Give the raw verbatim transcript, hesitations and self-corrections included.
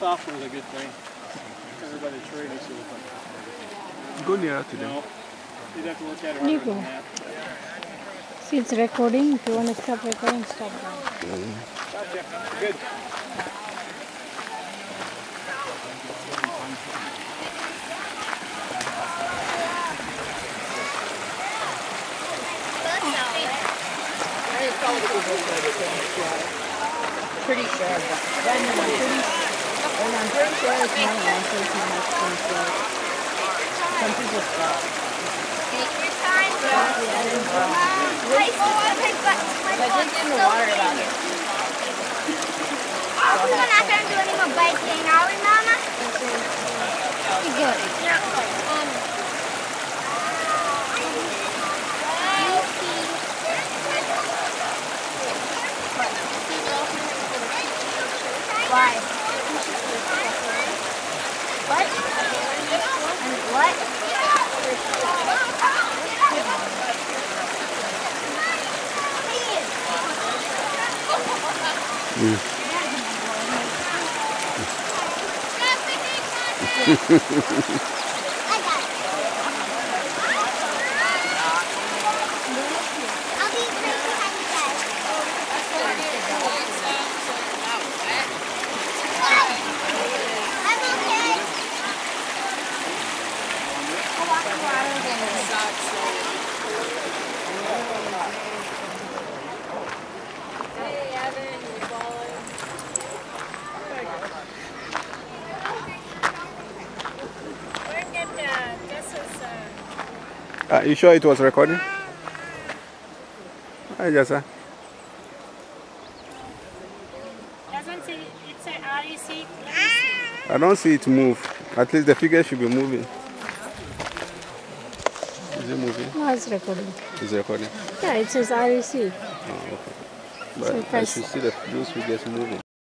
software is a good thing. Everybody trading so Go nearer to them. No, you'd have to look at it harder than that. See, it's recording. If you want to stop recording, stop now. Mm. Gotcha. Good. Pretty sure. Then I'm pretty, then I'm pretty sure it's not an answer to my screen. Some people stop. Take your time, girl. I just in the water about it. Oh, we're not going to do any more biking, are we, Mama? Good. Yeah. Um, Why? What? And what? Mm. I got it. I'll be right behind you guys. I'm okay. I'll walk the water Hey, Evan, you're falling. Where did uh, this was uh Uh, you sure it was recording? Hi, Jessa. doesn't see it's an R E C. I don't see it move. At least the figure should be moving. Is it moving? No, it's recording. Is it recording? Yeah, it says R E C. Oh, okay. So But I press- should see the, those figures moving.